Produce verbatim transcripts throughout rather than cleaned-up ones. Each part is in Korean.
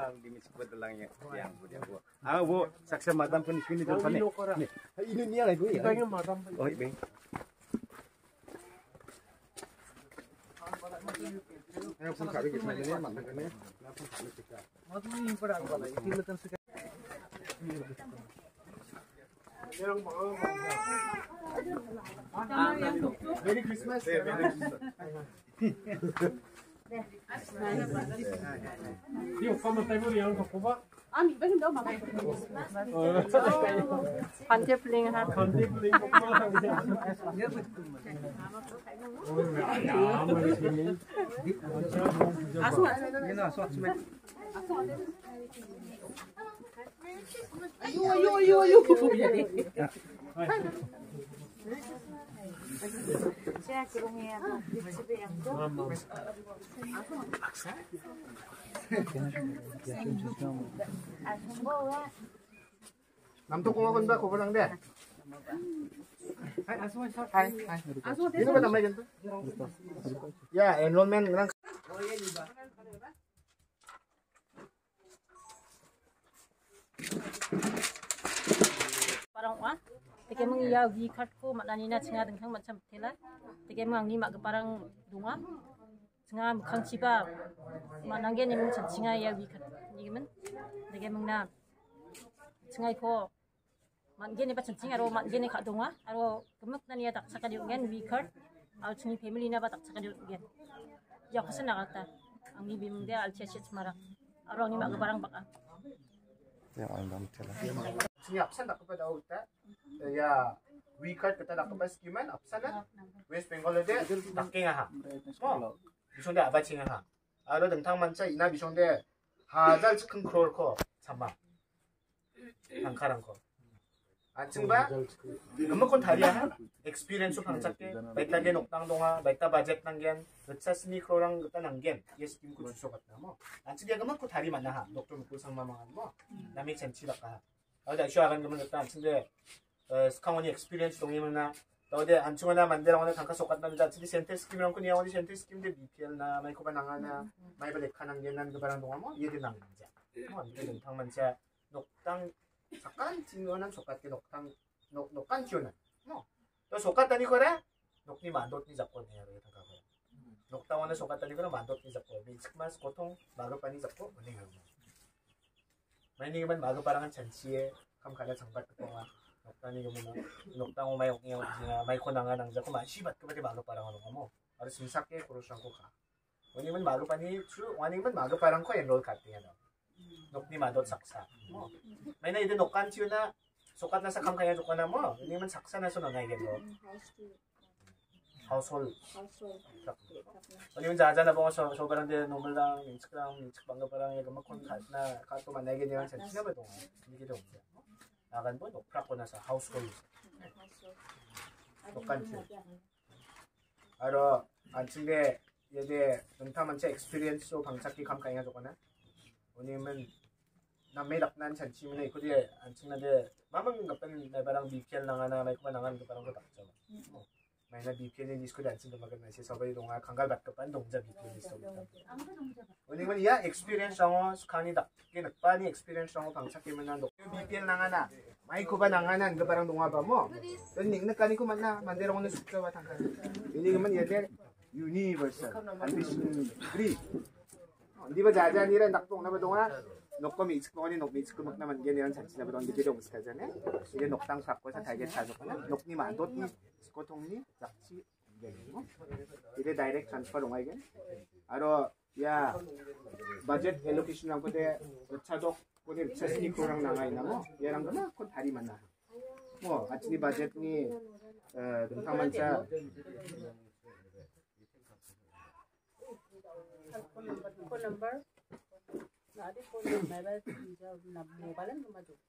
lang di misbot lang yang yang bu. Ah bu saksa madam pun ini tu kan ni. Ini ni lah gue. Ini madam. Oh ini. Ayo pun kami kita ni madam kan ni. Pun kami kita. Madam ini pada apa lagi? Kita kan suka. Yang mau. Merry Christmas. Merry Christmas. Yung kamatay mo yung kakuba? Ah, may bagay daw mga Pantipling ha. Pantipling ko pa. Aso ano? Aso aso. Ayo ayo ayo ayo. Saya kurungnya 집에 양도. 아, 정보와 남동공학원 봐 고번한데. Hai aso aso. Hai hai. Aso Ini ba namanya ganito? Ya, enrollment ng parang ah Teke mengiya V card ko maknanya cenga dengkang macam tela. Teke mengangi mak parang dunga. Cenga mukhang ciba. Manangge ni mung cenga ya V card. Ni men. Teke mengna. Cenga ko. Mangge ni pa cenga ro mangge ni kak dunga. Aro kemek na niya dakchakgrikanio gen V card. Al cengi family na ba dakchakgrikanio gen. Ya ko sana kata. Ang ni bimde al cia cia semara. Aro ni mak parang baka. Ya andam tela. Cengi absen tak kepada kita. Ya, weekend kita nak kepas skiman, apa sana? West Bengal ada dakking aha. Oh, bisonde abating aha. Ada tentang manca ina bisonde hajar cikin crore ko sama. Angkaran ko. Anjing ba? Namun kon tari aha. Experience so pangcake. Baita gen okdang donga, baita budget nanggen, recca sini crorang kita nanggen. Yes kim ko 주소 같나 뭐. 안치 dia namun ko tari mana ha. Doktor mukul sang mamangan mo. Nami cenci bakah. Ada isu akan kemen kita anjing 스카원이 experience 동의문나 너데 안충하나 만들어오는 단가 속았답니다. 지리 센터 스킴이랑 그냥 어디 센터 스킴데 비피엘나 마이코바 나가나 마이바 레카난 게난 그 바랑 동안 뭐 얘들 나는 이제 뭐 이제 당만자 녹당 잠깐 진거는 속았게 녹당 녹 녹간 키우는 뭐또 속았다니 거래 녹니 만도니 잡고 내야 그 단가 거래 녹당원에 속았다니 거는 만도니 잡고 미스마스 고통 마그빠니 잡고 은행을 마이닝이만 마그빠랑한 잔치에 감가나 장bat 동안 Noktan ni gumana, noktan mo may oknyaw na may kunangan ang jako masibat ka ba di bago parang ano mo. Aros misake kurusang ko ka. Wani man bago pa ni true, wani man bago parang ko enroll ka tinga no. Nok ni madot saksa. Mo. May na ide nokkan tiyo na sukat na sa kamkaya joko na mo. Wani man saksa na so na ngay gendo. Household. Household. Wani man jaja na po so so parang de normal lang, minsk lang, minsk bangga parang yung makon kahit na kahit pa manay ganyan sa sina ba dong. Hindi gito. Akan po nokprak ko na sa household. Nokkan siya. Aro, anjingde yede nungtamancha experience so 방착기 감가잉아 저거나. 오님은 남매락 난 잔치문에 이코디에 안칭나데 마망 같은 내바랑 비피엘 나가나 마이코가 나가는 거 바랑 거 닥쳐. 마이나 비피엘이 디스코디 안칭도 막은 날씨 서버이 동아 강갈 받급반 동자 비피엘 있어. 오님은 야 experience 상어 스카니다. 게 늑반이 experience 상어 방착기면 난 비피엘 나가나 마이코가 나가는 거 바랑 동아 봐 뭐. 넌 닉늑간이 고 만나 만들어 오는 숙제와 당가. 이니그만 얘들 universal ambition three. Di ba jaja nila nakpong na ba donga? Nokko mix ko ni nok mix ko naman ganyan sa sila ba don dito mo ska jane. Ile noktang sakko sa target sa ko na. Nok ni mandot ni ko tong ni zakchi ganyan mo. Ile direct transfer ong again. Aro ya budget allocation ang ko de chadok ko ni sesni ko rang nangay na mo. Yarang gana ko tari man na. Mo actually budget ni eh tentang manca phone number na adi phone number na mobile number jo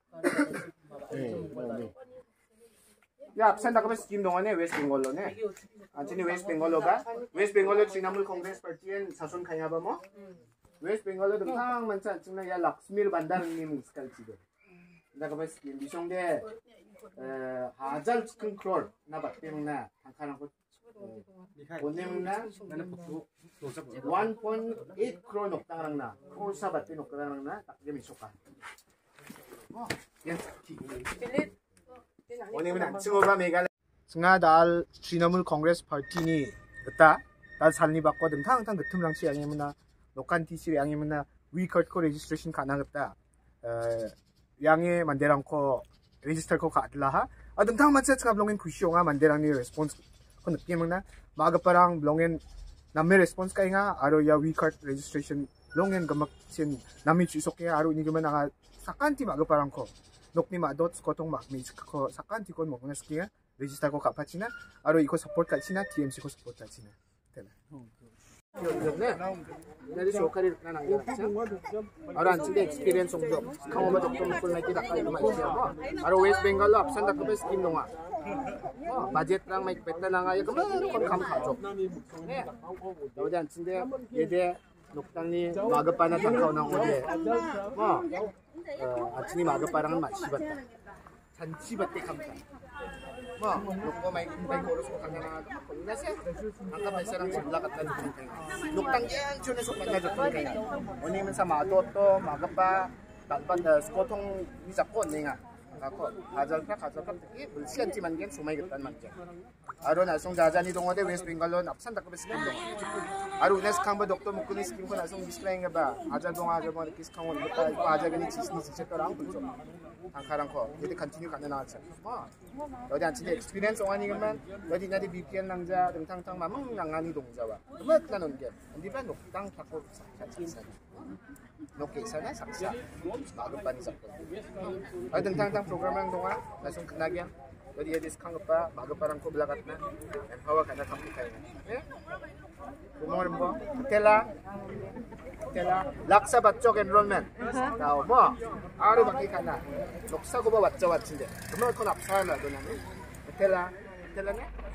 야, absent ako ba scheme 동안에 West Bengal로네. 안치니 West Bengal로가 West Bengal로 지나물 콩그레스 파티엔 사손 카냐 봐 뭐? West Bengal로 등탕 만차 안치나 야 락스밀 반다르님 스칼지도. 내가 봐 scheme 미송데 에 하잘 큰 크롤 나 밖에 먹나 단칸하고 오늘나 나는 one point eight crore noktangrang na. Kursa bati noktangrang na takjem isokan. Yan sakti. 오늘은 안츠고가 메갈 승아 달 지나물 콩그레스 파티니 그따 달 살니 바꿔 등탕탕 그틈랑치 양이면나 녹한 티시 양이면나 위커트코 레지스트레이션 가능했다. 어 양의 만데랑코 레지스터코 가들라하 아 등탕 맞체 차블롱엔 쿠시옹아 만데랑니 레스폰스 그 느낌이나 마가빠랑 블롱엔 남메 레스폰스 까잉아 아로 야 위커트 레지스트레이션 롱엔 감막신 남미 주속게 아로 니그면 나가 사칸티 마가빠랑코 녹니 마돗 스코통 막미스코 사칸티 건 먹는 스키야 레지스터 거 갚아치나 아로 이거 서포트 같이나 티엠씨 거 서포트 같이나 되나 jadi sokari na nang aro anchinde experience ongjo kamo ba doktor mukul na kita kai ma siya mo aro West Bengal lo apsan da ko scheme donga budget rang mai petta na nga ya kamo kon kam khajo ne dawde anchinde yede 녹당니 마그빠나 당카오 나 오데 뭐 아침이 마그빠랑은 마시봤다 잔치밭대 감사 뭐 녹고 마이 마이 고르서 강나가 건나세 아까 발사랑 올라갔다는 거니까 녹당장 존에서 만나줬던 거니까 오니면서 마도또 마그빠 낙반다 스코통 이 잡고 내가 갖고 가절까 가절까 특히 물시한지만 겐 소마이겠단 말이야 아로 나송 자자니 동어대 웨스트 벵갈로 납산다 그 스킨 동 아로 우네스 캉바 독도 묶으니 스킨 거 나송 디스플레잉 봐 아자 동 아자 뭐 키스 캉원 못다 이거 아자가니 치스니 지체더랑 그죠 당카랑 거 이제 컨티뉴 가는 나왔죠 뭐 여기 안치데 익스피리언스 오아니면 여기 나디 비피엔 낭자 등탕탕 마몽 낭안이 동자와 그만 나는 게 근데 녹당 갖고 같이 있어 녹게 있어나 saksa magupan ni sakto ay tentang program ang donga langsung kenagyan jadi ya diskang pa maguparang ko blakat na empower kana kampikay eh kumor mo tela tela laksa batchok enrollment tao mo aru baki kana loksa ko ba batcha batchinde kumor ko napsa na donan tela tela ne